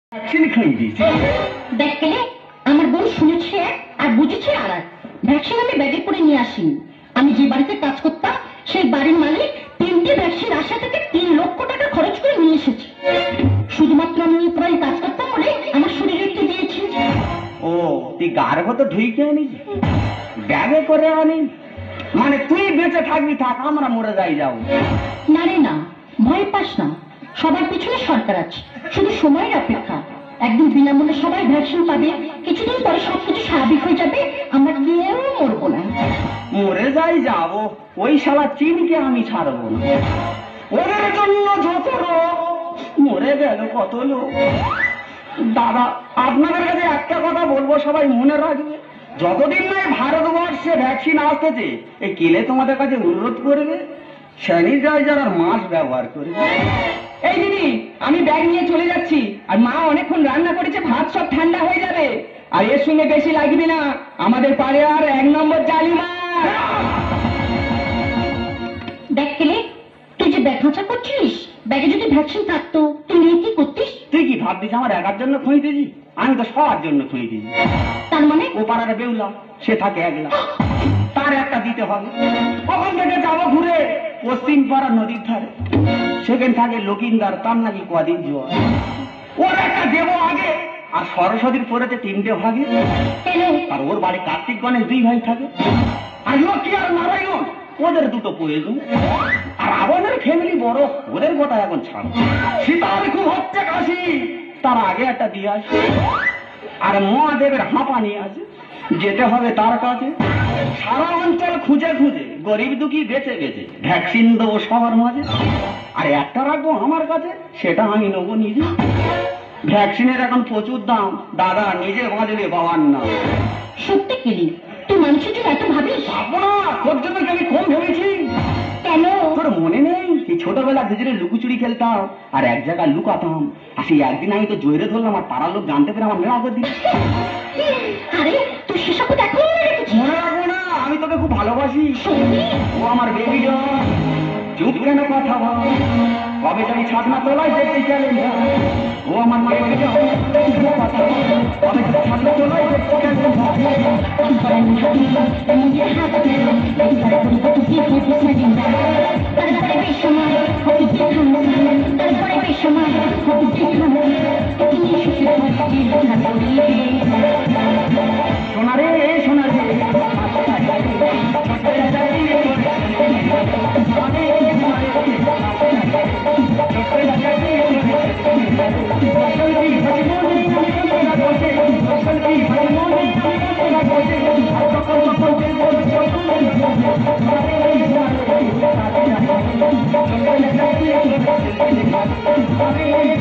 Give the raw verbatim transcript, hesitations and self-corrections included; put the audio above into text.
Vaccine খাইয়ে দিয়েছি। দেখ কেলে আমার বোন শুনেছে আর বুঝেছে আর ভ্যাকসিন আমি ব্যাগে করে নিয়ে আসিনি। আমি যে বাড়িতে কাজ করতাম সেই বাড়ির মালিক তিনটে ভ্যাকসিন আসা থেকে তিন লক্ষ টাকা খরচ করে নিয়ে এসেছে। শুধুমাত্র আমি প্রায় কাজ করতাম বলে আমার শরীরে একটু দিয়েছি। ও তুই গার মতো ধুইকে আনিস, ব্যাগে করে আনিস, মানে তুই বেঁচে থাকবি থাক, আমরা মরে যাই যাও। না রে না, ভয় পাস না, সবার পিছনে সরকার আছে, শুধু সময়ের অপেক্ষা। একদিন বিনামূল্যে সবাই ভ্যাকসিন পাবে, কিছুদিন পরে সবকিছু স্বাভাবিক হয়ে যাবে, আমরা কেউ মরবো না। মরে যাই যাব, ওই শালা চিনকে আমি ছাড়বো না। ওদের জন্য যত লোক মরে গেল কত লোক। দাদা আপনাদের কাছে একটা কথা বলবো, সবাই মনে রাখবে, যতদিন না ভারতবর্ষে ভ্যাকসিন আসতেছে এই কেলে তোমাদের কাছে অনুরোধ করবে স্যানিটাইজার আর মাস্ক ব্যবহার করবে। এই দিদি আমি ব্যাগ নিয়ে চলে যাচ্ছি, আর মা অনেকক্ষণ রান্না করেছে, ভাত সব ঠান্ডা হয়ে যাবে, আর এর সঙ্গে বেশি লাগবে না, আমাদের পাড়ে আর এক নম্বর জালিমা। দেখ কেলে তুই যে ব্যাগ খাঁচা করছিস, ব্যাগে যদি ভ্যাকসিন থাকতো তুই নিয়ে কি করতিস? তুই কি ভাবছিস আমার একার জন্য খুঁজতেছি? আমি তো সবার জন্য খুঁজতেছি। তার মানে ও পাড়ার বেউলা, সে থাকে একলা, তার একটা দিতে হবে। ওখান থেকে যাবো ঘুরে পশ্চিম পাড়া নদীর ধারে, সেখানে থাকে লকিন্দার, তার নাকি কদিন জোয়ার, ওর একটা দেবো আগে। আর সরস্বতীর পরেতে তিনটে ভাগে, আর ওর বাড়ি কার্তিক গণেশ দুই ভাই থাকে। আর লক্ষ্মী আর নারায়ণ ওদের দুটো প্রয়োজন। আর আমাদের ফ্যামিলি বড়, ওদের গোটা এখন ছাড়ো। সীতার খুব হচ্ছে কাশি, তার আগে একটা দিয়ে আসে। আর মহাদেবের হাঁপা নিয়ে আছে, যেতে হবে তার কাছে। সারা অঞ্চল খুঁজে খুঁজে গরিব দুঃখী বেঁচে বেঁচে ভ্যাকসিন দেবো সবার মাঝে। আর একটা রাখবো আমার কাছে, সেটা আমি নেবো নিজে। ভ্যাকসিনের এখন প্রচুর দাম, দাদা নিজে বাঁচলে বাবার না। সত্যি কেলি তুই মানুষের জন্য এত ভাবিস? ভাববো না, তোর জন্য কি আমি কম ভেবেছি? কেন? তোর মনে নেই এই ছোটবেলা দুজনে লুকোচুরি খেলতাম আর এক জায়গায় লুকাতাম, আর সেই একদিন আমি তো জোরে ধরলাম আর পাড়ার লোক জানতে পেরে আমার মেলা করে দিল। আরে তুই সেসব কথা এখন মনে রেখেছিস? মনে রাখবো না, আমি তোকে খুব ভালোবাসি। সত্যি? ও আমার বেবি জন, চুপ কেন কথা বল, কবে জানি ছাদনা তোলায় দেখতে চলে যা। ও আমার বেবি জন, চুপ কথা বল, কবে জানি ছাদনা তোলায় দেখতে চলে যা। নিজের হাত ধরে একবার করে তুই হেঁটে সাজিন্দা, তারপরে বেশময় হতে দেখানো, তারপরে বেশময় হতে দেখানো, তুমি সুখে থাকতে থাকবে। সোনা রে সোনা রে, Thank you.